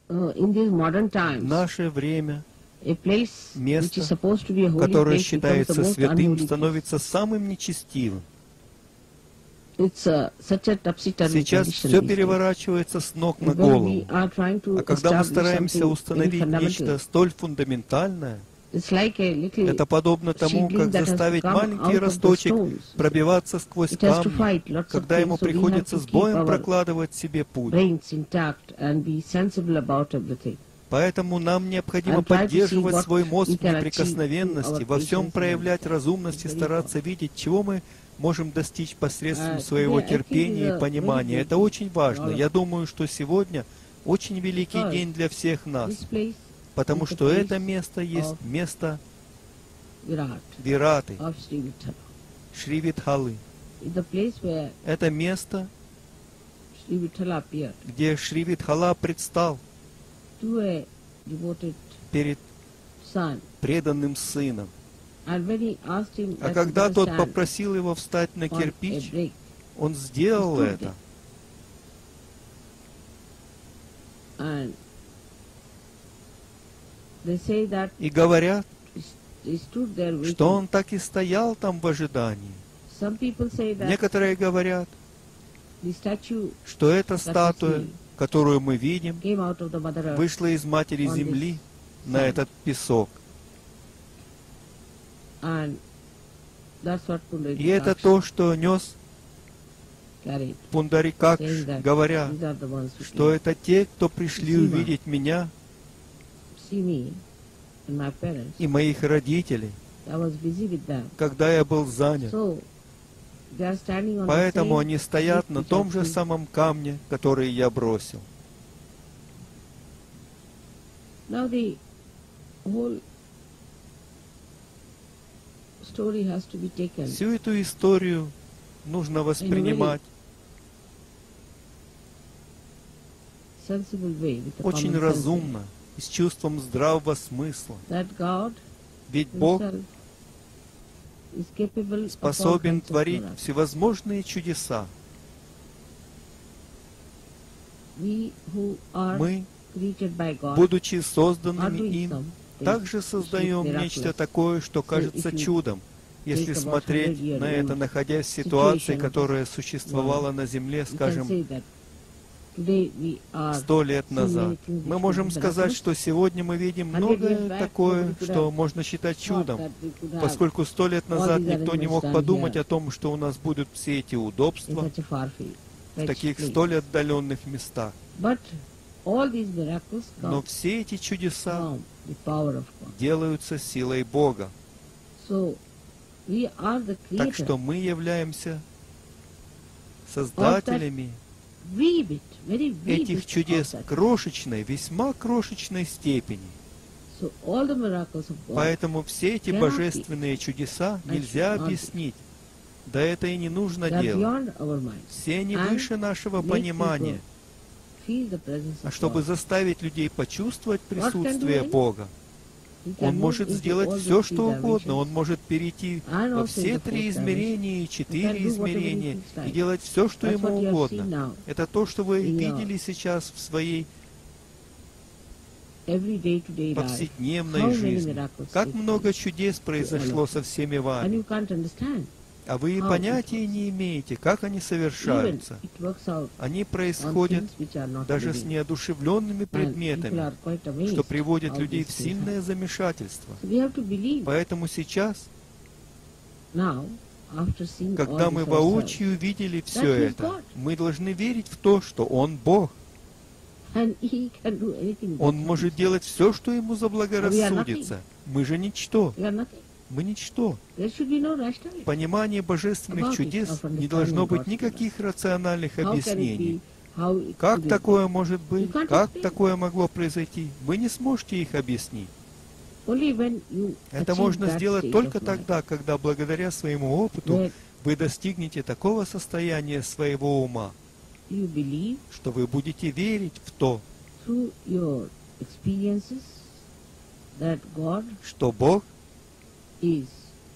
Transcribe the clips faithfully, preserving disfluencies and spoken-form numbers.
uh, in these modern В times, наше время a place which is место, supposed to be a holy которое place, becomes the считается most святым, unholy place. становится самым нечестивым. It's uh, such a topsy-turvy Сейчас condition все these days. переворачивается с ног на And when голову. we are trying to А когда мы establish стараемся something very установить нечто fundamental, столь фундаментальное, it's like a little это подобно тому, seedling как that has to заставить come маленький out of the росточек stones. пробиваться сквозь It has to камни, fight lots of когда ему things, so we have приходится to с keep боем our прокладывать себе путь. brains intact and be sensible about everything. Поэтому нам необходимо And try to see поддерживать what свой мозг we в can achieve неприкосновенности, through our во всем patience and проявлять understanding. разумность и It's very стараться important. видеть, чего мы можем достичь посредством Uh, своего today I think терпения is и a понимания. very Это good очень важно. day for all Я of us. думаю, что сегодня очень великий Because день для всех нас, This place потому is the что place это место есть of место Virat, Вираты, of Sri Vithala. Шри Витхалы. It's the place where Это место, Sri Vithala appeared где Шри Витхала предстал to a devoted перед son. преданным сыном. And when he asked him А that когда to тот stand попросил его встать на on a кирпич, break, он сделал He stood это. and they say that И говорят, he stood there waiting. что он так и стоял там в ожидании. Some people say that Некоторые говорят, the statue что эта статуя, которую мы видим, came out of the Mother Earth. вышла из Матери on Земли this на sand. этот песок. And that's what И это Pundarikaksh то, что нес carried, Пундарикакш, saying that говоря, these are the ones who что came это те, кто пришли Сима. увидеть меня to see me and my parents. и моих родителей, I was busy with them. когда я был занят. So they are standing on Поэтому the same они стоят cliff на which том I же threw. самом камне, который я бросил. Now the whole story has to be taken Всю эту историю нужно воспринимать sensible way with the очень common sense разумно и с чувством здравого смысла. that God Ведь Бог Himself is capable of all способен kinds of творить miracles. всевозможные чудеса. We who are Мы, created by God будучи are созданными doing им, some things также which создаем look нечто miraculous. такое, что кажется if you чудом, если take about смотреть hundred year на это, old находясь в ситуации, situation которая существовала на Земле, You can скажем, say that today we are сто лет seeing назад. many things Мы which можем could be сказать, miraculous. что сегодня мы видим Hundred многое years back, такое, nobody could что have можно считать thought чудом, that we could have поскольку сто лет all назад these никто не arrangements мог done подумать here о том, что у нас будут все эти in удобства such a far field, в fetched таких place. столь отдаленных местах. But all these miracles Но come все эти чудеса from the power of God. делаются силой Бога. So we are the Так creator что мы являемся создателями wee bit, very wee этих bit чудес of в that. крошечной, весьма крошечной степени. So all the miracles of God Поэтому все эти cannot be божественные чудеса and нельзя should not be. объяснить. Да это и не нужно they are делать. beyond our mind. Все они And выше нашего make понимания. people feel the presence А of чтобы God. заставить людей почувствовать God can do присутствие anything. Бога, He can Он move может into сделать all the все, three что угодно. dimensions. Он может перейти And во also in все the три fourth измерения и He can четыре do whatever he измерения feels like. и делать все, что That's Ему what you have угодно. seen now. Это то, что вы in your видели сейчас в своей Every day-to-day life. повседневной How many жизни. miracles Как take много place. чудес произошло со всеми And вами. you can't understand. А вы и how it понятия works. не имеете, как они Even совершаются. it works out Они on происходят things which are not даже с living. неодушевленными And people предметами, are quite amazed что приводит how людей these в things сильное happen. замешательство. So we have to believe Поэтому сейчас, now, after seeing когда all мы this ourselves, воочию видели все that is это, God. мы должны верить в то, что Он Бог. and He can do anything. Он that может He делать все, что Ему заблагорассудится. Мы же ничто. We are nothing. Мы ничто. There should be no rationality. В понимании божественных About it, чудес of не должно understanding быть God's никаких рациональных How can it объяснений. be? How it Как could be? такое может быть? can't Как explain. такое могло произойти? Вы не сможете их объяснить. Only when you Это achieve можно that сделать state только of mind, тогда, когда благодаря своему опыту where вы достигнете такого состояния своего ума, you believe что вы будете верить в то, through your experiences that God что Бог is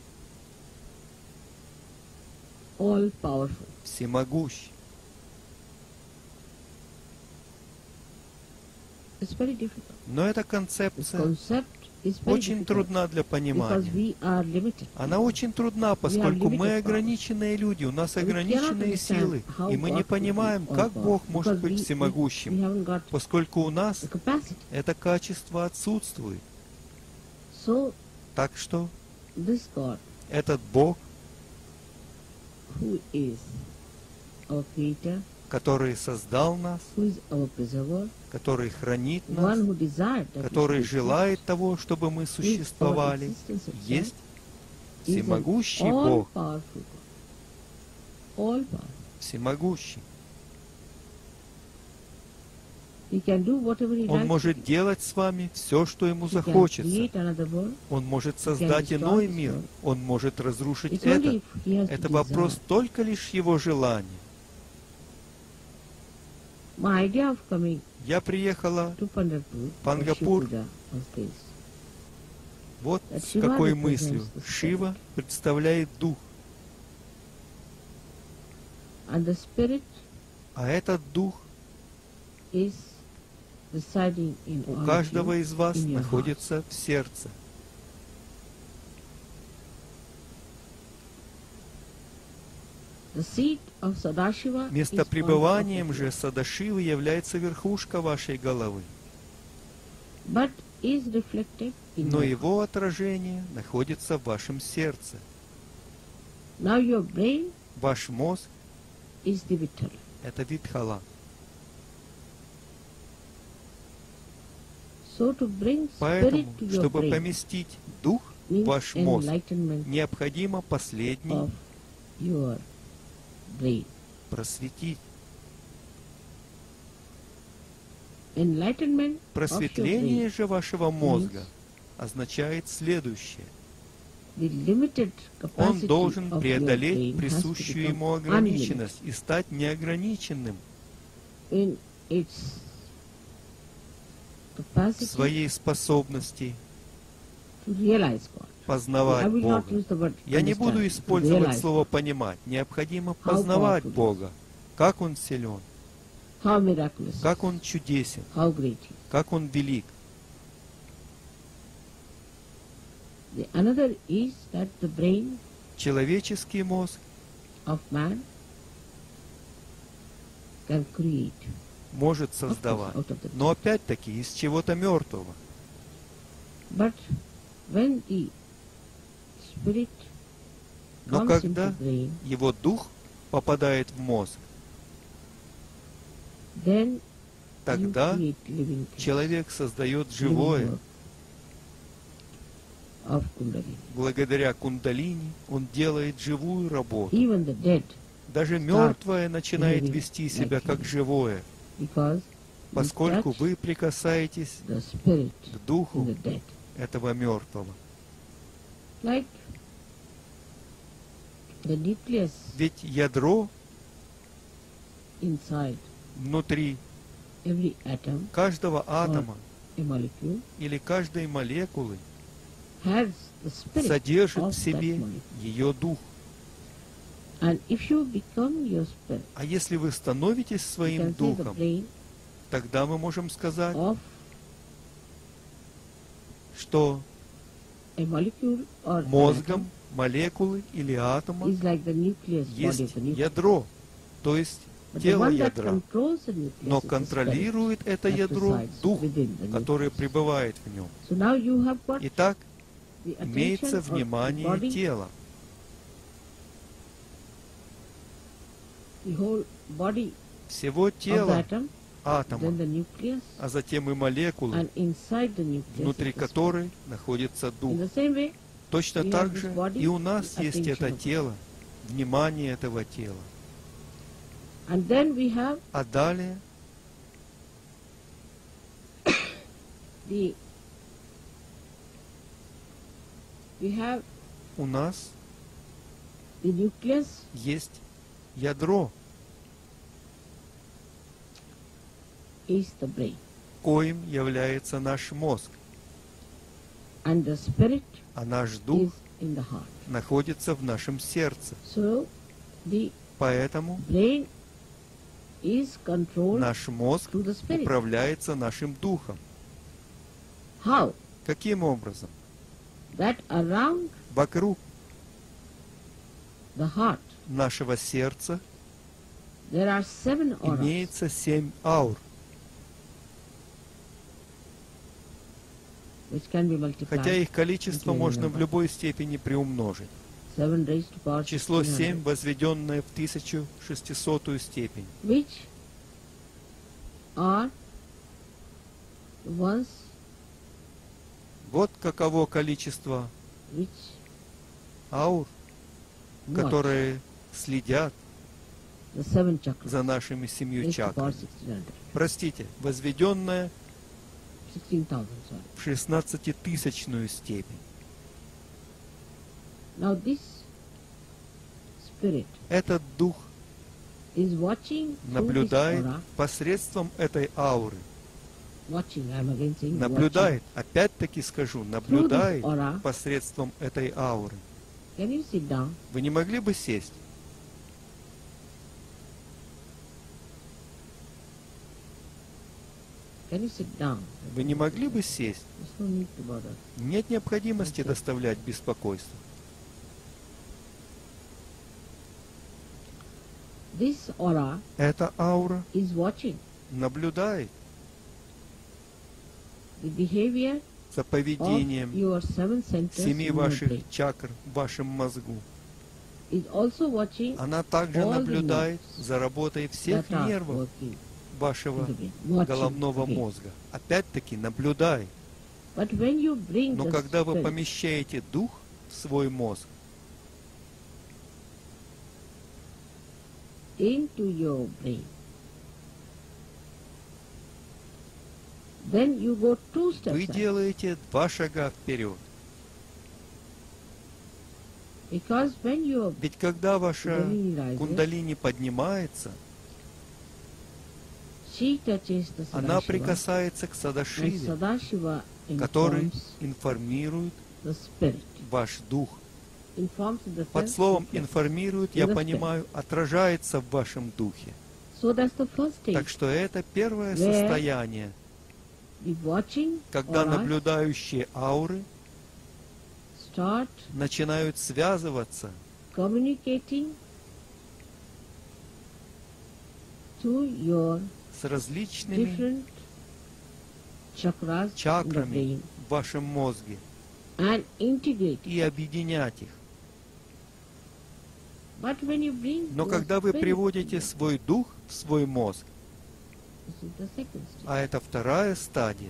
all powerful. всемогущ. It's very difficult. Но эта This концепция concept is very очень difficult трудна для because понимания. we are limited. Она очень трудна, поскольку мы limited ограниченные люди, у нас We cannot ограниченные understand силы, how и мы не God could be понимаем, all как powerful, Бог может because быть we- we- всемогущим, We haven't got поскольку у нас the capacity. это качество отсутствует. So Так что this God, этот Бог, who is our creator, который создал нас, who is our preserver, который хранит the нас, one who desired that we который should желает того, чтобы мы exist, is our существовали, existence itself, есть is an всемогущий Бог, all-powerful God. All-powerful. всемогущий. He can do whatever he Он likes. может делать с вами все, что ему He can захочется. create another world. Он может создать destroy иной this мир, world. он может разрушить It's only это. if he has Это to вопрос desire. только лишь его желания. My idea of coming Я приехала to Pandharpur, Пангапур. or Shivpura, was this. вот That с Shiva какой represents мыслью. the spirit. Шива представляет дух, And the spirit а этот дух is residing in у all of каждого you, из вас in your находится в сердце. The seat of Sadashiva is Место on top пребыванием of же you, Садашивы является верхушка вашей головы, but is reflected in но your heart. его отражение находится в вашем сердце. Now your brain Ваш мозг is the Vittal. — это Витхала. So to bring Поэтому, spirit to your чтобы brain поместить дух в means ваш мозг, enlightenment необходимо последний of your brain. просветить. Enlightenment of your Просветление brain, же вашего мозга означает следующее. the limited Он capacity должен of your преодолеть brain has to присущую become ему ограниченность и стать неограниченным unlimited in its в capacity своей способности to realize God. I познавать will not Бога. use the word Я не буду understand, to использовать realize слово «понимать». Необходимо познавать powerful he is. Бога. Как Он силен, how miraculous, как Он чудесен, how great he is. как Он велик. The another is that the brain Человеческий мозг of man can create, может of course, создавать, out of the но опять-таки из чего-то мертвого. But when the spirit Но comes когда into brain, его дух попадает в мозг, then тогда you create living things, человек создает living живое. work of Kundalini. Благодаря кундалини он делает живую работу. Even the dead, Даже мертвое начинает living вести себя like как living. живое, because поскольку you touch вы прикасаетесь the spirit к in духу the dead. этого мертвого. Like the nucleus Ведь ядро inside внутри every atom каждого атома a molecule или каждой молекулы has the spirit содержит of в that себе molecule. ее дух. And if you become your spirit, А если вы становитесь you своим can say the духом, brain тогда мы можем сказать, of что a molecule or an мозгом atom молекулы или атома is like the nucleus body есть of the nucleus. ядро, то есть But the тело one that ядра. controls the nucleus Но is the контролирует это that ядро resides дух, within the который nucleus. пребывает в нем. So now you have got Итак, the attention имеется of the внимание body, тела, the whole body всего of the тела atom, then атома, the nucleus, а затем и молекулы, and inside the nucleus внутри is the spirit. которой находится In дух. the same way, Точно we так have же this body, и у нас the есть attention это of it. тело, внимание этого тела. and then we have А далее the we have у нас the nucleus есть ядро, is the brain, коим является наш мозг, and the spirit а наш is дух in the heart. находится в нашем сердце. So the Поэтому brain is controlled Наш мозг through the spirit. управляется нашим духом. How? Каким образом? That around Вокруг the heart нашего сердца there are seven auras. имеется семь аур, Which can be multiplied. хотя их количество into можно any в number. любой степени приумножить. Seven raised to power Число sixteen семь, hundred. возведенное в тысячу шестисотую степень, Which are the ones вот каково количество which аур, watch которые следят the seven chakras. за нашими семью Raised to power чакрами. sixteen hundred. Простите, возведенное Sixteen thousand, sorry. в шестнадцатитысячную степень. Now this spirit Этот дух is watching through this наблюдает aura. посредством этой ауры. Watching, I'm again saying Наблюдает, опять-таки скажу, наблюдает aura. посредством этой ауры. watching. Can you sit down? Вы не могли бы сесть? Can you sit down? Вы не могли бы сесть? There's no need to bother. Нет необходимости доставлять беспокойство. This aura Эта аура is watching наблюдает the behavior за of поведением your seven centers семи in your ваших brain. чакр в вашем мозгу. Is also watching Она также all the наблюдает nerves за работой всех that are нервов working вашего in the brain. Watching головного again. мозга. Опять-таки наблюдает. But when you bring Но the когда вы spirit помещаете дух в свой мозг, into your brain, then you go two steps вы ahead. делаете два шага вперед. Because when your Ведь когда ваша kundalini rises, кундалини поднимается, she touches the она Sadashiva, прикасается к and Садашиве, Sadashiva который informs информирует the spirit. ваш дух. Informs in the Под sense словом reflects. «информирует», я In the понимаю, отражается в вашем духе. So that's the first stage. Так что это первое Where состояние, The watching когда auras наблюдающие ауры start начинают связываться communicating to your с различными different chakras in the чакрами brain в вашем мозге and integrate. и объединять их. But when you bring Но your когда вы spirit приводите in, свой дух в свой мозг, this is the second stage. а это вторая стадия,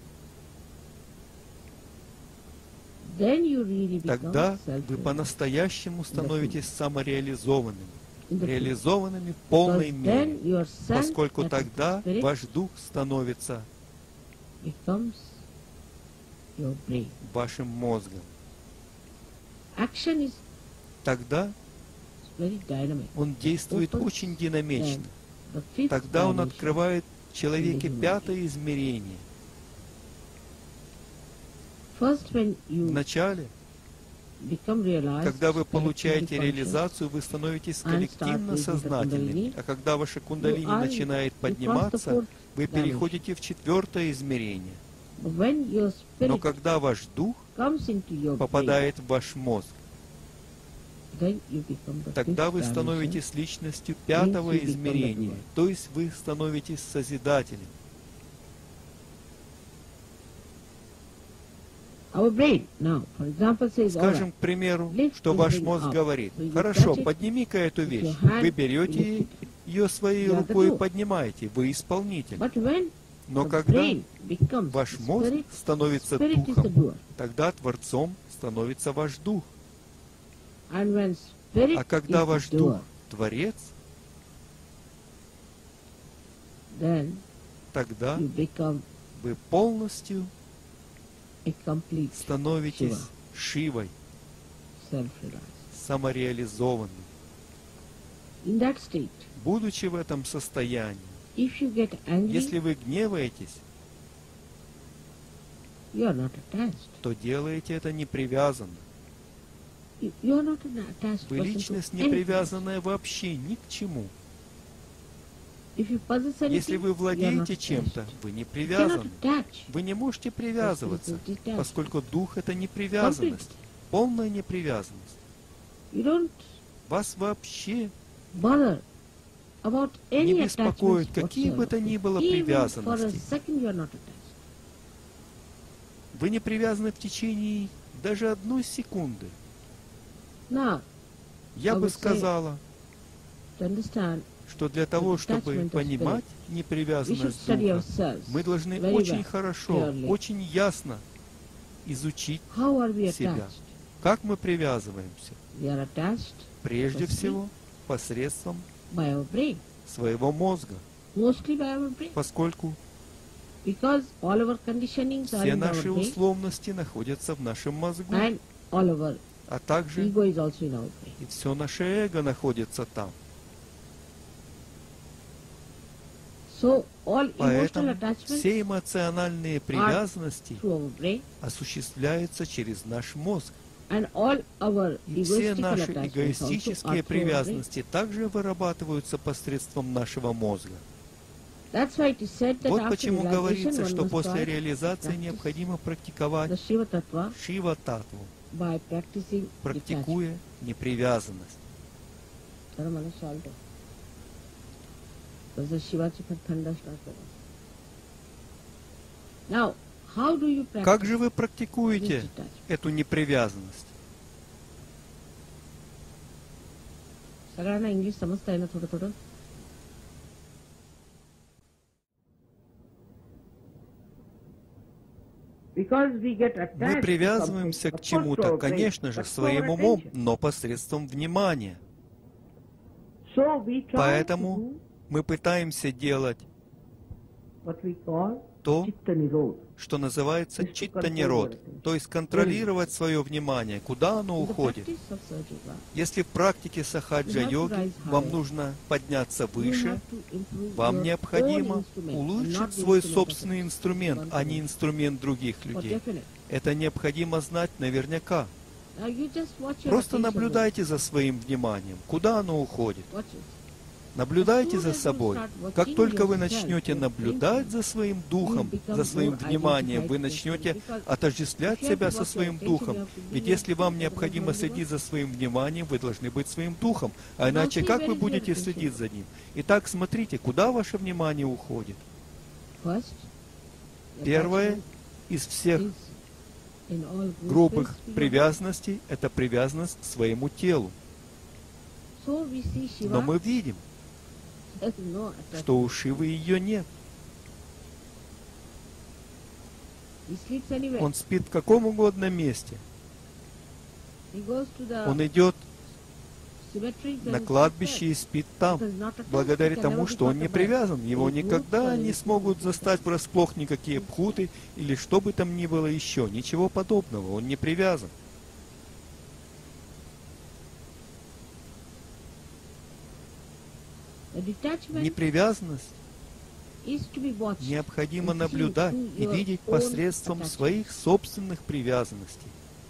Then you really become тогда вы self-realized по-настоящему становитесь самореализованными, in the truth. реализованными в полной Because мере, then your son, поскольку that is the тогда spirit, ваш дух становится becomes your brain. вашим мозгом. Action is Тогда very dynamic. он действует Opens очень динамично. then the fifth Тогда он dimension. открывает в человеке Dimension. пятое измерение. First, when you Вначале, become realized, когда вы получаете collectively conscious, реализацию, вы становитесь and коллективно start raising the сознательными. kundalini, А когда ваша кундалини you are- начинает you cross the подниматься, fourth вы dimension. переходите в четвертое измерение. But when your Но spirit когда ваш дух comes into your brain, попадает в ваш мозг, then you become the тогда fifth вы dimension. становитесь личностью пятого you become the измерения. doer. То есть вы становитесь созидателем. Our brain now, for example, says, Скажем, all к примеру, lift что this ваш thing мозг up. говорит: So you хорошо, touch it подними-ка эту with вещь. your hand, Вы берете lift it. ее своей You are the рукой и doer. поднимаете. Вы исполнитель. right. But when Но the когда brain becomes ваш the мозг spirit, становится spirit is the духом, doer. тогда творцом становится ваш дух. And when spirit А когда is ваш the дух doer, творец, then тогда you become вы полностью a complete становитесь Shiva. Шивой, self-realized. самореализованным. In that state, Будучи в этом состоянии, if you get angry, если вы гневаетесь, you are not attached. то делаете это непривязанно. You, you are not an attached Вы person to личность, не anything. привязанная вообще ни к чему. If you possess anything, Если вы you are not владеете чем-то, attached. вы не You cannot привязаны. attach. Вы не можете привязываться, Because it is detached. поскольку дух — это не привязанность, полная непривязанность. You don't Вас вообще bother about any не беспокоит attachments какие бы то ни было whatsoever. Even for a привязанности. second you are not attached. Вы не привязаны в течение даже одной секунды. Now, Я I бы would say- сказала, to understand, что для того, чтобы detachment of понимать we should непривязанность study духа, ourselves мы должны very очень well, хорошо, clearly. очень ясно изучить, How are we себя. attached? как мы привязываемся. We are attached Прежде Firstly. всего, посредством by our brain, своего мозга, mostly by our brain, поскольку because all our conditionings are все in our наши brain, условности находятся в нашем мозгу, and all our а также ego is also in our brain. и все наше эго находится там. So all emotional Поэтому attachments все эмоциональные привязанности through our brain, осуществляются через наш мозг. and all our И все egoistical наши attachments also are эгоистические through our brain. привязанности также вырабатываются посредством нашего мозга. That's why it is said that Вот after почему realization говорится, one что must после try реализации practice необходимо практиковать the Shiva Tattva Шива-татву, by practicing detachment. практикуя непривязанность. Dharamana Shalto. Was the Shiva Chipat thunderstorm. Now, how do you practice Как же вы this практикуете detachment? эту непривязанность? सगळ्यांना इंग्लिश समजता आहे ना थोडं थोडं? Because we get attached Мы to привязываемся something, к of course, to чему-то, our brain, конечно же, but to our своим умом, attention. но посредством внимания. So we try Поэтому to do мы пытаемся делать what we call то, chitta nirod. что называется Is to читта-нирод, control your то есть контролировать свое внимание, куда оно In the уходит. practice of Sahaja, Если в практике сахаджа-йоги вам нужно подняться you выше, have to improve вам your необходимо own instrument, and not улучшить the свой instrument of собственный others. инструмент, а не инструмент других For людей. definite. Это необходимо знать наверняка. Now you just watch your Просто attention наблюдайте за своим вниманием, куда оно уходит. there. Watch it. Наблюдайте за собой. Как только вы начнете наблюдать за своим духом, за своим вниманием, вы начнете отождествлять себя со своим духом. Ведь если вам необходимо следить за своим вниманием, вы должны быть своим духом. А иначе как вы будете следить за ним? Итак, смотрите, куда ваше внимание уходит. First, the Первое attachment из всех is in all good грубых ways to your привязанностей – это привязанность к своему телу. body. So we see Shiva Но мы видим, has no attachment. что у Шивы ее нет. He sleeps anywhere. Он спит в каком угодно месте. He goes to the Он идет cemetery, на then кладбище и спит там, because not attached, благодаря he can тому, never be что он caught не by- привязан. Его He moves никогда or не he смогут moves. застать врасплох никакие пхуты или что бы там ни было еще. Ничего подобного. Он не привязан. The detachment Непривязанность is to be watched. необходимо and seen наблюдать through и your видеть own посредством attachment. своих собственных привязанностей.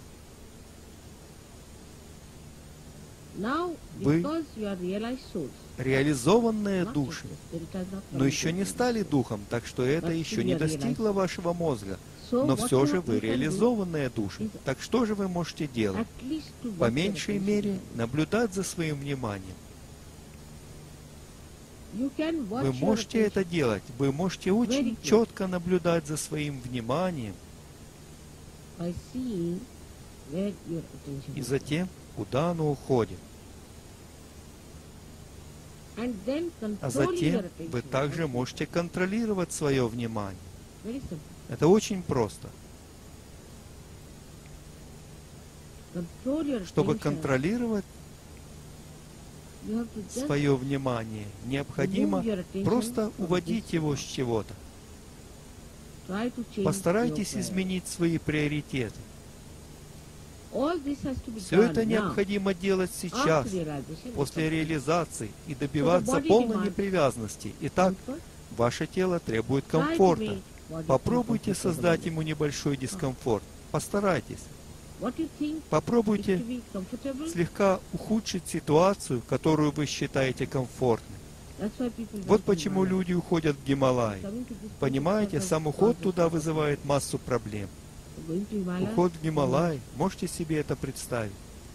Now, Вы because you are realized souls, Реализованные not души, just the spirit has not но come еще into не you. стали духом, так что это But еще still не you are достигло вашего мозга. So Но what все you же have- вы you can do, реализованные души. Так что же вы можете делать? at least to По watch your меньшей attention. мере наблюдать за своим вниманием. You can watch Вы your можете это attention делать. Вы можете очень clear. четко наблюдать за своим вниманием by seeing where your attention и is. за тем, куда оно уходит. And then А controlling затем your attention вы также also. можете контролировать свое внимание. Very simple. Это очень просто. Control your Чтобы attention. контролировать You have to just свое внимание, необходимо remove your attention просто from уводить this его one. с чего-то. Try to change Постарайтесь your priority. изменить свои приоритеты. All this has to be Все done это now, необходимо делать сейчас, after realization, после it's реализации, и добиваться body полной demands непривязанности. Итак, comfort. ваше тело требует Try to комфорта. make body Попробуйте comfortable. создать ему небольшой дискомфорт. Постарайтесь. What you think is Попробуйте to be comfortable, слегка ухудшить ситуацию, которую вы считаете комфортной. Вот почему люди уходят в Гималай. Понимаете, сам уход туда вызывает массу проблем. Уход в Гималай, можете себе это представить?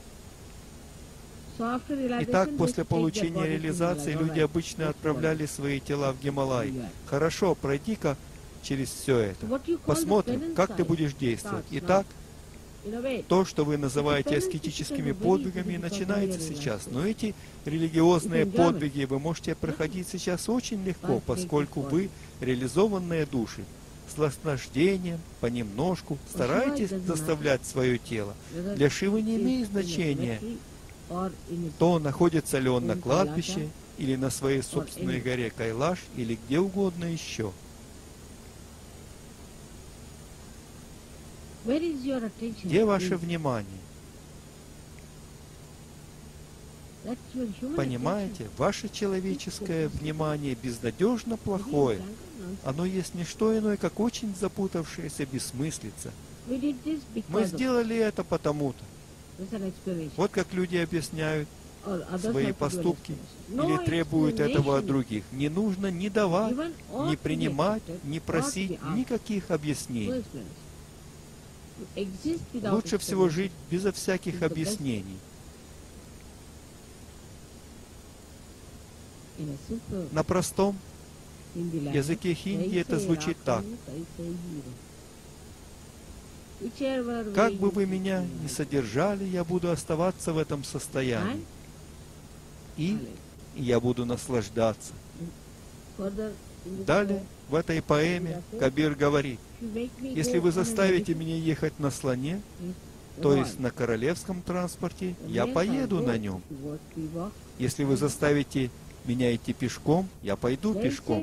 Итак, после получения реализации люди обычно отправляли свои тела в Гималай. Хорошо, пройди-ка через все это. Посмотрим, как ты будешь действовать. Итак, то, что вы называете аскетическими подвигами, начинается сейчас. Но эти религиозные подвиги вы можете проходить сейчас очень легко, поскольку вы реализованные души. С наслаждением, понемножку, старайтесь заставлять свое тело. Для Шивы не имеет значения, то находится ли он на кладбище, или на своей собственной горе Кайлаш, или где угодно еще. Где ваше внимание? Понимаете, ваше человеческое внимание безнадежно плохое. Оно есть не что иное, как очень запутавшаяся бессмыслица. Мы сделали это потому-то. Вот как люди объясняют свои поступки или требуют этого от других. Не нужно ни давать, ни принимать, ни просить никаких объяснений. Лучше всего жить безо всяких объяснений. На простом языке хинди это звучит так. Как бы вы меня ни содержали, я буду оставаться в этом состоянии. И я буду наслаждаться. Далее, в этой поэме Кабир говорит: если вы заставите меня ехать на слоне, то есть на королевском транспорте, я поеду на нем. Если вы заставите меня идти пешком, я пойду пешком.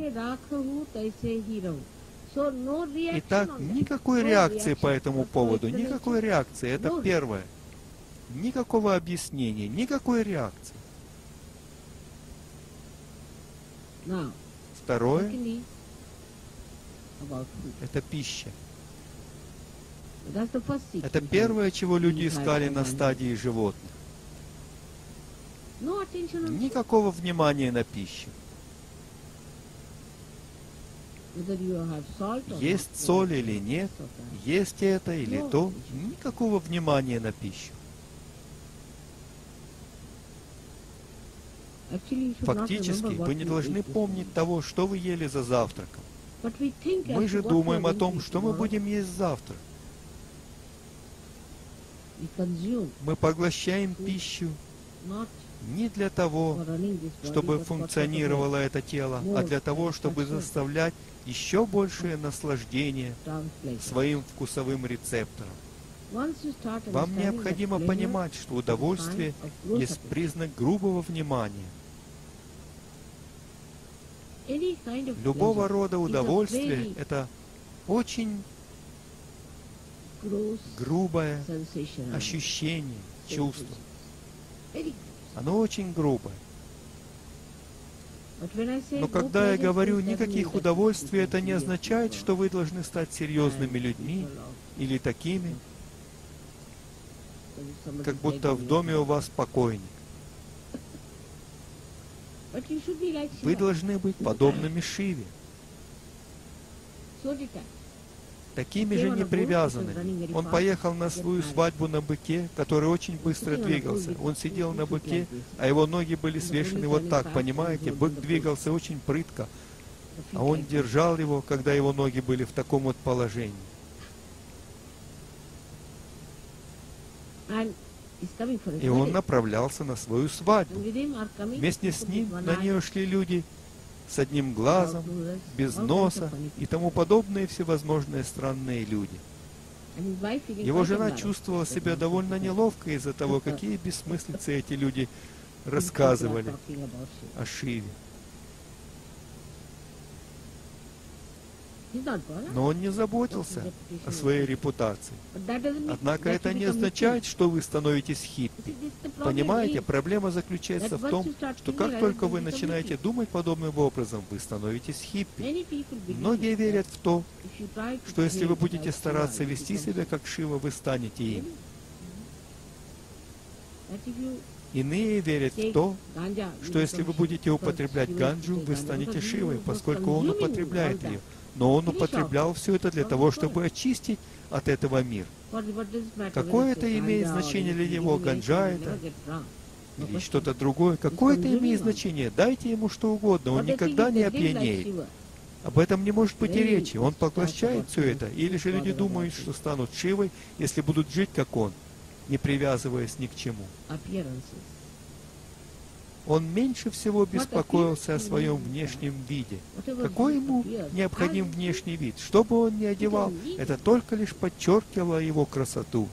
Итак, никакой реакции по этому поводу, никакой реакции. Это первое. Никакого объяснения, никакой реакции. Второе – это пища. Это первое, чего люди искали на стадии животных. Никакого внимания на пищу. Есть соль или нет, есть это или то, никакого внимания на пищу. Фактически, вы не должны помнить того, что вы ели за завтраком. Мы же думаем о том, что мы будем есть завтра. Мы поглощаем пищу не для того, чтобы функционировало это тело, а для того, чтобы заставлять еще большее наслаждение своим вкусовым рецепторам. Вам необходимо понимать, что удовольствие есть признак грубого внимания. Любого рода удовольствие – это очень грубое ощущение, чувство. Оно очень грубое. Но когда я говорю никаких удовольствий, это не означает, что вы должны стать серьезными людьми или такими, как будто в доме у вас покойник. Вы должны быть подобными Шиве, такими же непривязанными. Он поехал на свою свадьбу на быке, который очень быстро двигался. Он сидел на быке, а его ноги были свешены вот так, понимаете? Бык двигался очень прытко, а он держал его, когда его ноги были в таком вот положении. И он направлялся на свою свадьбу. Вместе с ним на нее шли люди с одним глазом, без носа и тому подобные всевозможные странные люди. Его жена чувствовала себя довольно неловко из-за того, какие бессмыслицы эти люди рассказывали о Шиве. Но он не заботился о своей репутации. Однако это не означает, что вы становитесь хиппи. Понимаете, проблема заключается в том, что как только вы начинаете думать подобным образом, вы становитесь хиппи. Многие верят в то, что если вы будете стараться вести себя как Шива, вы станете им. Иные верят в то, что если вы будете употреблять ганджу, вы станете Шивой, поскольку он употребляет ее. Но он употреблял все это для того, чтобы очистить от этого мир. Какое это имеет значение для него, ганджа это или что-то другое? Какое это имеет значение? Дайте ему что угодно, он никогда не опьянеет. Об этом не может быть и речи. Он поглощает все это. Или же люди думают, что станут Шивой, если будут жить как он, не привязываясь ни к чему. Он меньше всего беспокоился о своем внешнем виде. Какой ему необходим внешний вид? Что бы он ни одевал, это только лишь подчеркивало его красоту.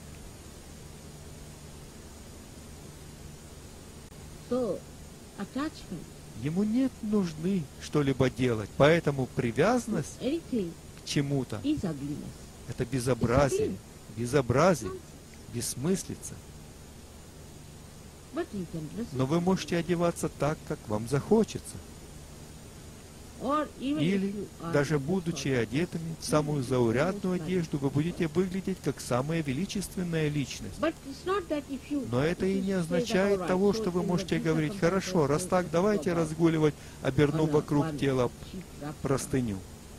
Ему нет нужды что-либо делать, поэтому привязанность к чему-то — это безобразие, безобразие, бессмыслица. Но вы можете одеваться так, как вам захочется. Или, даже будучи одетыми в самую заурядную одежду, вы будете выглядеть как самая величественная личность. Но это и не означает того, что вы можете говорить: хорошо, раз так, давайте разгуливать, обернув вокруг тела простыню.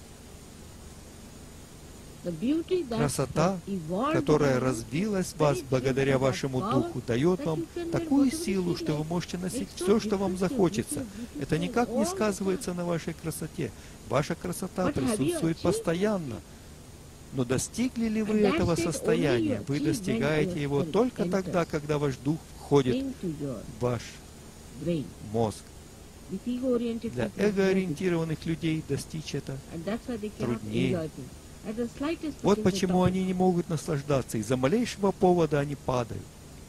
Красота, которая развилась в вас благодаря вашему духу, дает вам такую силу, что вы можете носить все, что вам захочется. Это никак не сказывается на вашей красоте. Ваша красота присутствует постоянно. Но достигли ли вы этого состояния? Вы достигаете его только тогда, когда ваш дух входит в ваш мозг. Для эгоориентированных людей достичь это труднее. Вот почему они не могут наслаждаться. Из-за малейшего повода они падают.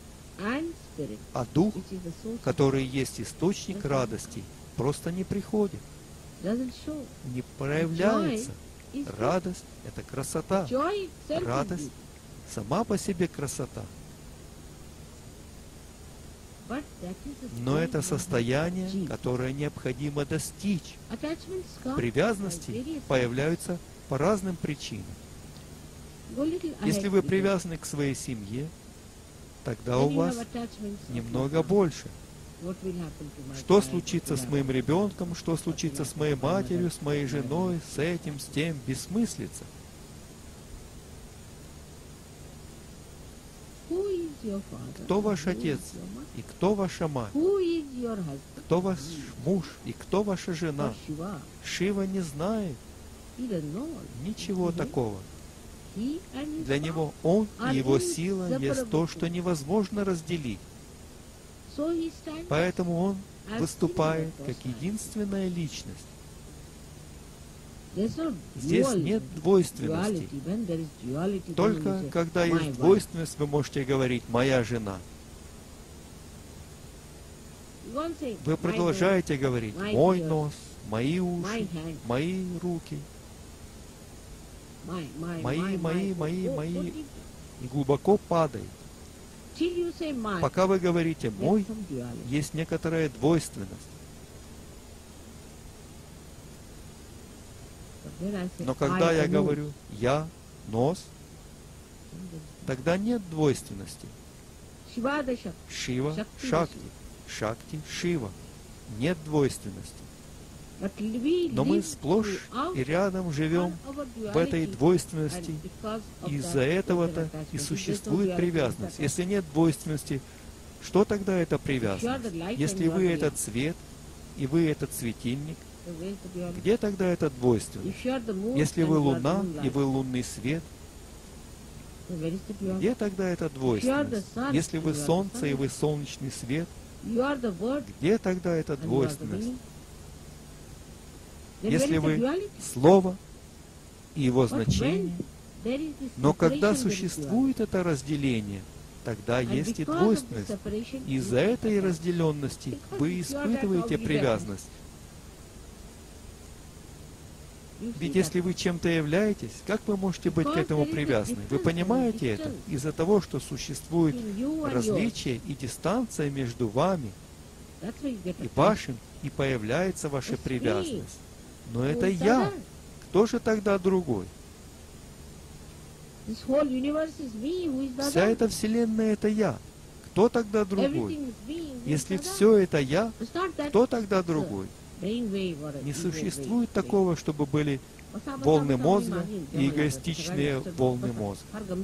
А дух, который есть источник радости, просто не приходит, не проявляется. Радость — это красота. Радость сама по себе красота. Но это состояние, которое необходимо достичь. Привязанности появляются по разным причинам. Если вы привязаны к своей семье, тогда у вас немного больше. Что случится с моим ребенком, что случится с моей матерью, с моей женой, с этим, с тем, бессмыслица. Кто ваш отец и кто ваша мать? Кто ваш муж и кто ваша жена? Шива не знает ничего такого. Для него он и его сила есть то, что невозможно разделить. Поэтому он выступает как единственная личность. Здесь нет двойственности. Только когда есть двойственность, вы можете говорить «моя жена». Вы продолжаете говорить «мой нос», «мои уши», «мои руки», «мои, мои, мои, мои», и глубоко падает. Пока вы говорите «мой», есть некоторая двойственность. Но когда я говорю «я», «нос», тогда нет двойственности. Шива, Шакти, Шакти, Шива. Нет двойственности. Но мы сплошь и рядом живем в этой двойственности, и из-за этого-то и существует привязанность. Если нет двойственности, что тогда это привязанность? Если вы этот цвет, и вы этот светильник, где тогда эта двойственность? Если вы луна, и вы лунный свет, где тогда эта двойственность? Если вы солнце, и вы солнечный свет, где тогда эта двойственность? Если вы слово и его значение, но когда существует это разделение, тогда есть и двойственность. Из-за этой разделенности вы испытываете привязанность. Ведь если вы чем-то являетесь, как вы можете быть к этому привязаны? Вы понимаете это? Из-за того, что существует различие и дистанция между вами и вашим, и появляется ваша привязанность. Но это я. Кто же тогда другой? Вся эта Вселенная — это я. кто тогда другой? Если все это я, кто тогда другой? Не существует такого, чтобы были волны мозга и эгоистичные волны мозга.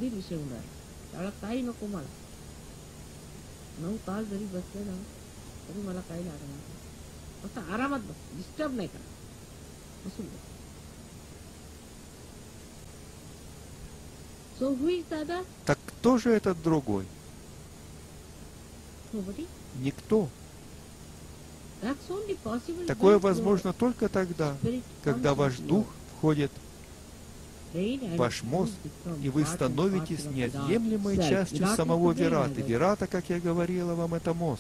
Так кто же этот другой? Никто. Такое возможно только тогда, когда ваш дух входит в ваш мозг, и вы становитесь неотъемлемой частью самого Вираты. Вирата, как я говорила вам, это мозг.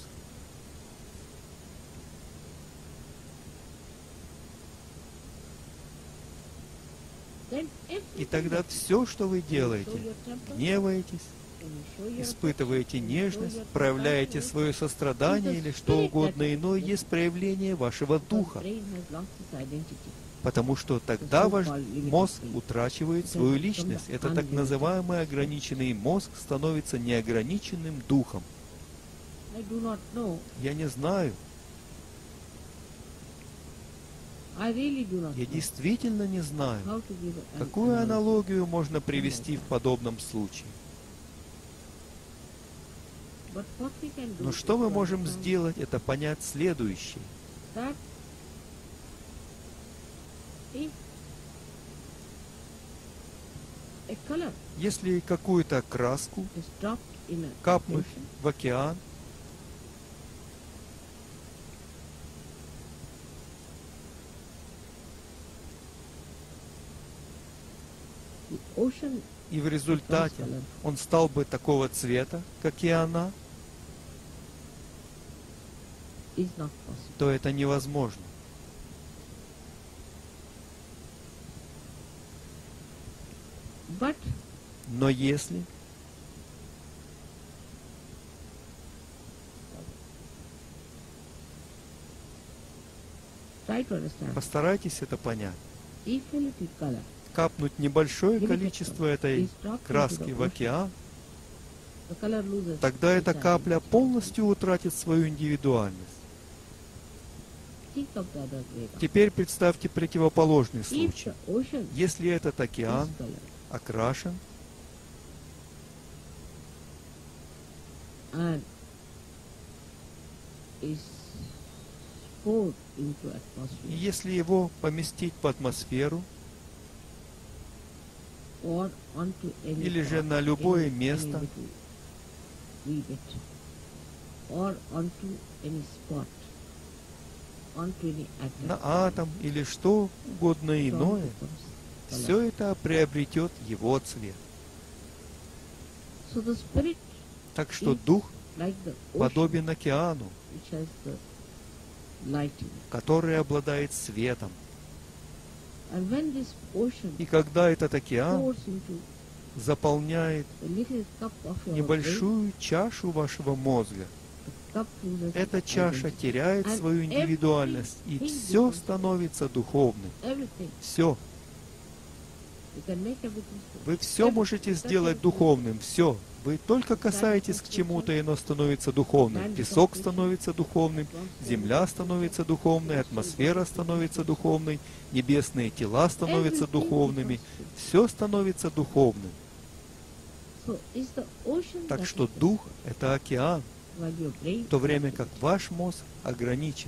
И тогда все, что вы делаете, гневаетесь, испытываете нежность, проявляете свое сострадание или что угодно иное, есть проявление вашего духа. Потому что тогда ваш мозг утрачивает свою личность. Это так называемый ограниченный мозг становится неограниченным духом. Я не знаю. Я действительно не знаю, какую аналогию можно привести в подобном случае. Но что мы можем сделать, это понять следующее. Если какую-то краску капнуть в океан, и в результате он стал бы такого цвета, как и она, то это невозможно. Но если постарайтесь это понять. Капнуть небольшое количество этой краски в океан, тогда эта капля полностью утратит свою индивидуальность. Теперь представьте противоположный случай. Если этот океан окрашен, и если его поместить в атмосферу, или же на любое место, на атом или что угодно иное, все это приобретет его цвет. Так что дух подобен океану, который обладает светом. И когда этот океан заполняет небольшую чашу вашего мозга, эта чаша теряет свою индивидуальность, и все становится духовным. Все. Вы все можете сделать духовным, все. Вы только касаетесь к чему-то, и оно становится духовным. Песок становится духовным, земля становится духовной, атмосфера становится духовной, небесные тела становятся духовными. Все становится духовным. Так что дух — это океан, в то время как ваш мозг ограничен.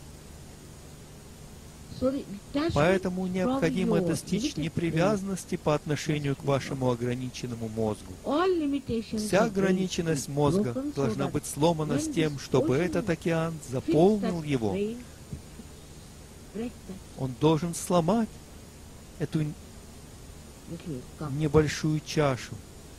Поэтому необходимо достичь непривязанности по отношению к вашему ограниченному мозгу. Вся ограниченность мозга должна быть сломана с тем, чтобы этот океан заполнил его. Он должен сломать эту небольшую чашу.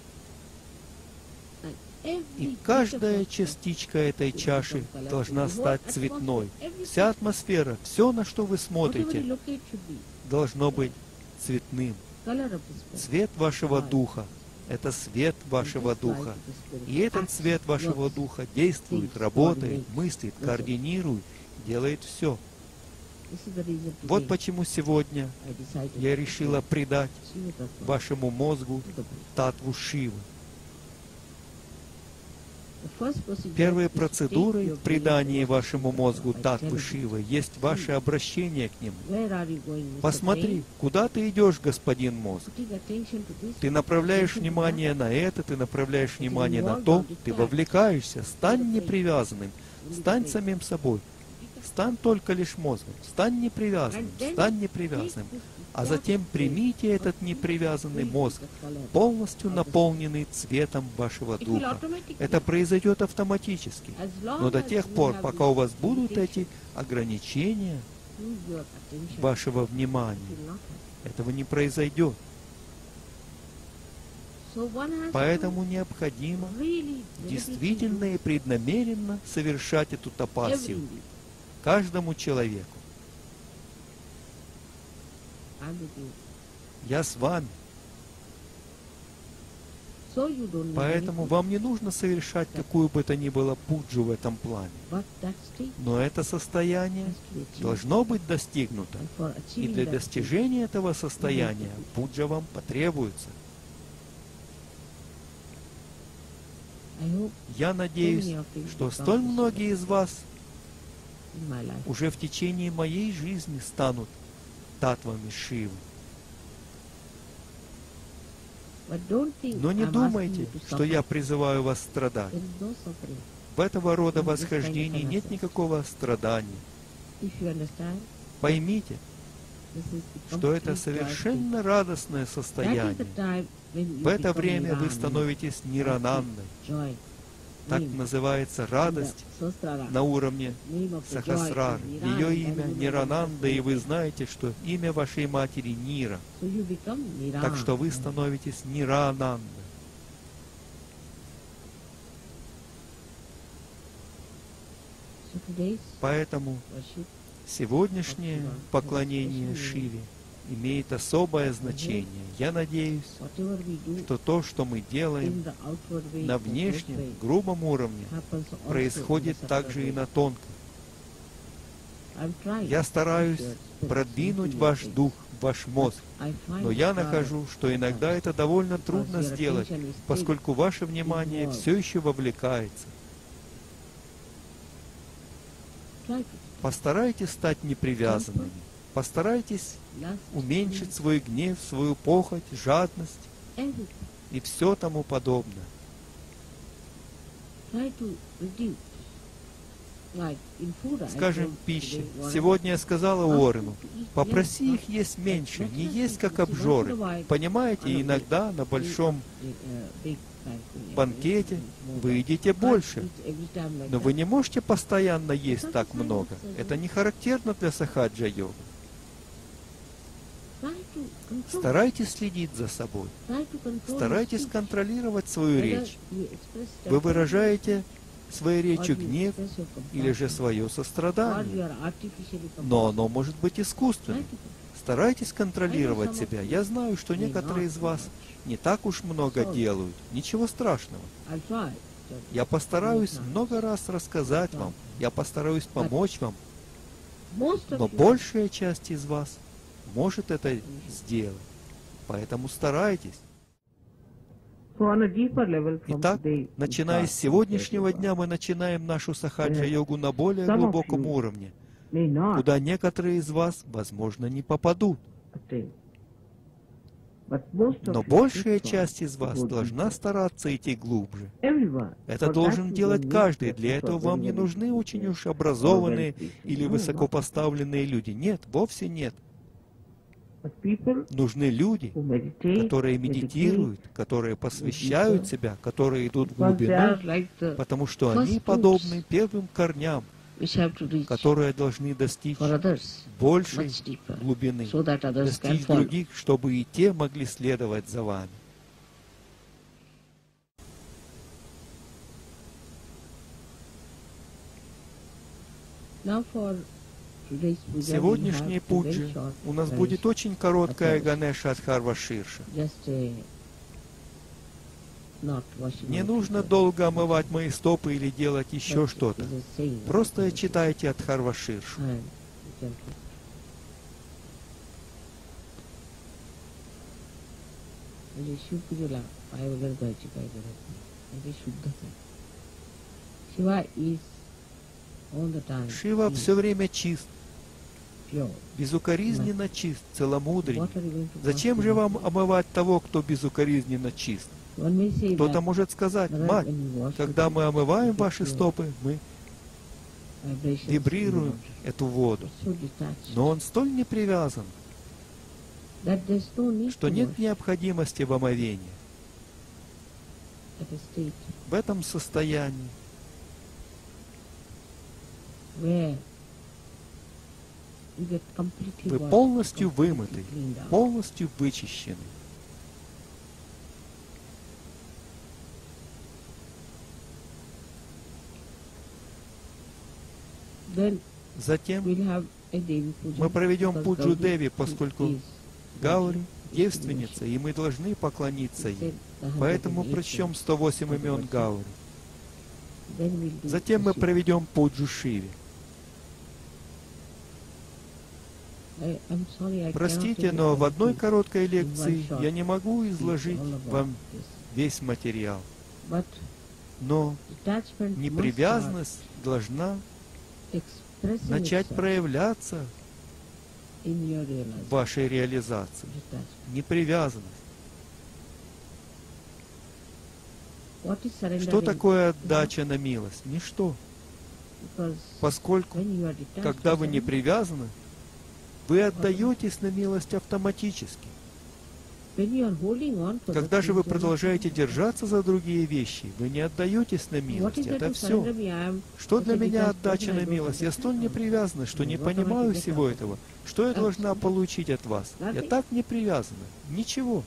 И каждая частичка этой чаши должна стать цветной. Вся атмосфера, все, на что вы смотрите, должно быть цветным. Цвет вашего духа — это свет вашего духа. И этот цвет вашего духа действует, работает, мыслит, координирует, делает все. Вот почему сегодня я решила придать вашему мозгу татву Шивы. Первой процедурой в придании вашему мозгу Таттвы Шивы есть ваше обращение к нему. Посмотри, куда ты идешь, господин мозг. Ты направляешь внимание на это, ты направляешь внимание на то, ты вовлекаешься. Стань непривязанным, стань самим собой. Стань только лишь мозгом, стань непривязанным, стань непривязанным. А затем примите этот непривязанный мозг, полностью наполненный цветом вашего духа. Это произойдет автоматически. Но до тех пор, пока у вас будут эти ограничения вашего внимания, этого не произойдет. Поэтому необходимо действительно и преднамеренно совершать эту тапасию каждому человеку. Я с вами. Поэтому вам не нужно совершать какую бы то ни было пуджу в этом плане. Но это состояние должно быть достигнуто. И для достижения этого состояния пуджа вам потребуется. Я надеюсь, что столь многие из вас уже в течение моей жизни станут Таттвами Шивы. Но не думайте, что я призываю вас страдать. В этого рода восхождении нет никакого страдания. Поймите, что это совершенно радостное состояние. В это время вы становитесь Ниранандой. Так называется радость на уровне Сахасрары. Ее имя Нирананда, и вы знаете, что имя вашей матери Нира. Так что вы становитесь Нирананда. Поэтому сегодняшнее поклонение Шиве имеет особое значение. Я надеюсь, что то, что мы делаем на внешнем, грубом уровне, происходит также и на тонком. Я стараюсь продвинуть ваш дух, ваш мозг, но я нахожу, что иногда это довольно трудно сделать, поскольку ваше внимание все еще вовлекается. Постарайтесь стать непривязанными. Постарайтесь уменьшить свой гнев, свою похоть, жадность и все тому подобное. Скажем, пища. Сегодня я сказала Уоррену, попроси их есть меньше, не есть как обжоры. Понимаете, иногда на большом банкете вы едите больше, но вы не можете постоянно есть так много. Это не характерно для сахаджа-йога. Старайтесь следить за собой. Старайтесь контролировать свою речь. Вы выражаете своей речью гнев или же свое сострадание. Но оно может быть искусственным. Старайтесь контролировать себя. Я знаю, что некоторые из вас не так уж много делают. Ничего страшного. Я постараюсь много раз рассказать вам. Я постараюсь помочь вам. Но большая часть из вас может это сделать. Поэтому старайтесь. Итак, начиная с сегодняшнего дня, мы начинаем нашу сахаджа-йогу на более глубоком уровне, куда некоторые из вас, возможно, не попадут. Но большая часть из вас должна стараться идти глубже. Это должен делать каждый. Для этого вам не нужны очень уж образованные или высокопоставленные люди. Нет, вовсе нет. Нужны люди, которые медитируют, которые посвящают себя, которые идут в глубину, потому что они подобны первым корням, которые должны достичь большей глубины, достичь других, чтобы и те могли следовать за вами. Сегодняшней пуджи у нас будет очень короткая Ганеша Адхарва Ширша. Не нужно долго омывать мои стопы или делать еще что-то. Просто читайте Адхарва Ширшу. Shiva is all the time Шива clean, все время чист, pure. безукоризненно чист, целомудренен. What are you going to Зачем wash же him вам up? омывать того, кто безукоризненно чист? One may say Кто-то that может сказать: Maharaj, мать, when you wash когда the мы омываем it ваши gives you стопы, мы vibrations in the вибрируем water. эту воду. It's so detached Но он столь не привязан, that there's no need что to нет wash необходимости в омовении. at a state В этом состоянии where you get completely вы washed, полностью completely вымыты, cleaned out. полностью вычищены. Then Затем we'll have a Devi Puja, мы проведем because пуджу Gauri Деви, поскольку is Гаури — девственница, и мы должны поклониться ей. Поэтому прочтем сто восемь имен Гаури. Then we'll do Затем мы Shiva. проведем пуджу Шиве. I- I'm sorry, I Простите, cannot но в одной everything короткой in one лекции shot я не могу teach изложить all about вам this. весь материал. But Но detachment must непривязанность должна start expressing начать itself проявляться in your realization. в вашей реализации. Detachment. Непривязанность. What is surrendering? Что такое отдача на милость? Ничто. Because Поскольку, when you are detached когда to вы не surrender, привязаны, вы отдаетесь на милость автоматически. when you are holding on to Когда the же вы things, продолжаете держаться за другие вещи, вы не отдаетесь на what милость. is that Это to все. surrender me? I am Что such для a меня detached отдача person, I на don't милость? Я understand. столь не привязана, что не What am I to понимаю get всего out of этого. Что я должна получить от вас? Я Nothing. так не привязана. Ничего.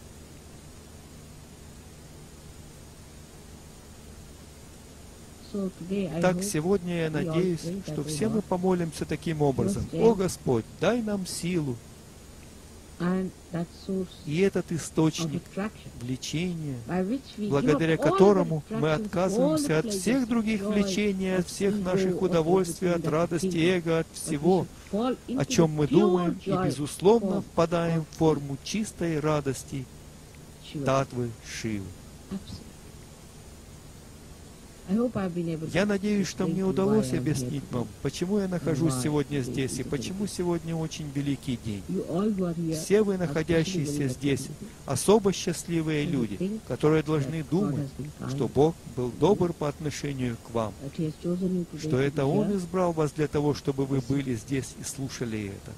So today I Так, hope сегодня я we all надеюсь, pray that что we все Lord мы помолимся таким образом. strength О Господь, дай нам силу and that source и этот of источник attraction влечения, by which we благодаря give up all которому the мы attractions, отказываемся all от the всех pleasures, других joy, влечений, от of всех ego, наших of удовольствий, everything от that we радости think, эго, от but we всего, should fall into о the чем мы pure думаем, и, joy безусловно, of- впадаем of в форму чистой радости Shiva. Татвы Шивы. Absolutely. I hope I've been able Я to надеюсь, что explain мне to you удалось why I'm here объяснить today. вам, почему я нахожусь why сегодня today здесь, и is a почему very good сегодня очень великий день. You all who are here Все вы, are находящиеся especially very здесь, lucky особо счастливые And люди, think которые that должны God думать, has been kind, что Бог был добр по отношению к вам, that He has chosen you today что to это be Он here. избрал вас для того, чтобы вы были здесь и слушали это.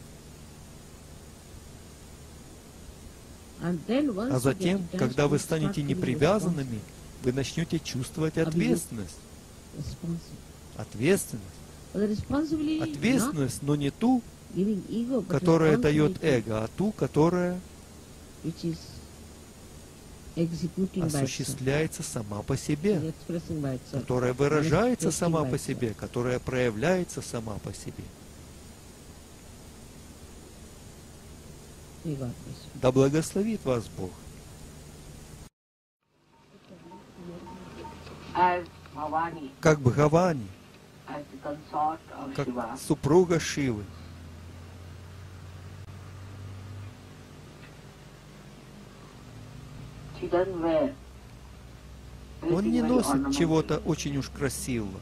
And then once А you затем, get detached, когда вы you start станете feeling непривязанными, вы начнете чувствовать ответственность. responsible. Ответственность. But the responsibility not Ответственность, но не ту, giving ego, but которая дает responsibility эго, а ту, которая which is executing by itself, осуществляется сама по себе, expressing by itself, которая выражается manifesting сама by по itself. себе, которая проявляется сама по себе. May God bless you. Да благословит вас Бог. As Bhavani, Как Бхавани, as the consort of как Shiva, супруга Шивы, she doesn't wear он anything не very носит ornamental. чего-то очень уж красивого.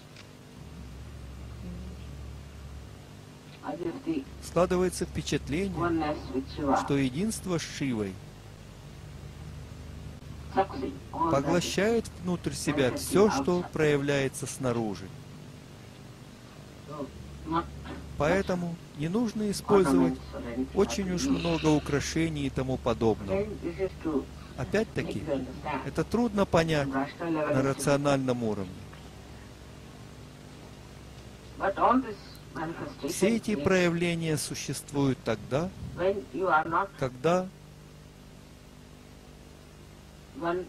As if the Складывается впечатление, oneness with Shiva что единство с Шивой sucks in all that is поглощает внутрь себя все, что проявляется снаружи. so not Поэтому не нужно использовать ornaments or anything очень уж artificial. много украшений и тому подобного. Again, this is to make Опять-таки, you understand это трудно понять on rational level на it's рациональном уровне. But all this manifestation Все эти is проявления существуют тогда, when you are not когда one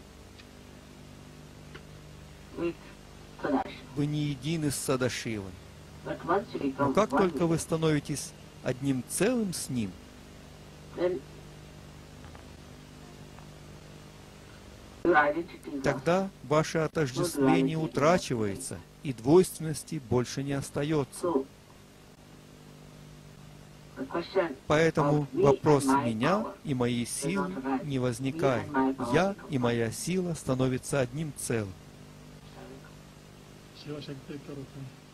with Sadashiva. вы не едины с Садашивой. But once you Но become как one только with вы it, становитесь одним целым с Ним, then your identity is lost. тогда ваше отождествление утрачивается, и двойственности больше не остается. So, the question Поэтому of me вопрос and my меня power и моей силы не возникает. Я и моя сила становятся одним целым. ಶಿವಶಕ್ತಿ ಕರುತ್ತಾನೆ.